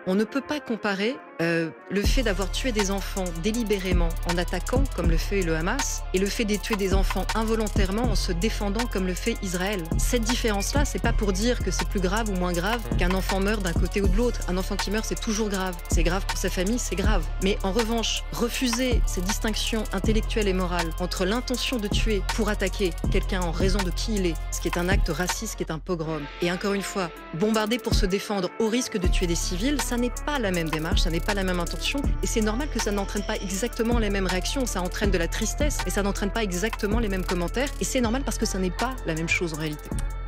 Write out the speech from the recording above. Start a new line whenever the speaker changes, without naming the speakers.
On ne peut pas comparer le fait d'avoir tué des enfants délibérément en attaquant, comme le fait le Hamas, et le fait de tuer des enfants involontairement en se défendant, comme le fait Israël. Cette différence-là, c'est pas pour dire que c'est plus grave ou moins grave qu'un enfant meurt d'un côté ou de l'autre. Un enfant qui meurt, c'est toujours grave. C'est grave pour sa famille, c'est grave. Mais en revanche, refuser ces distinctions intellectuelles et morales entre l'intention de tuer pour attaquer quelqu'un en raison de qui il est, ce qui est un acte raciste, qui est un pogrom, et encore une fois, bombarder pour se défendre au risque de tuer des civils, ça n'est pas la même démarche, ça n'est pas la même intention, et c'est normal que ça n'entraîne pas exactement les mêmes réactions, ça entraîne de la tristesse, et ça n'entraîne pas exactement les mêmes commentaires, et c'est normal parce que ça n'est pas la même chose en réalité.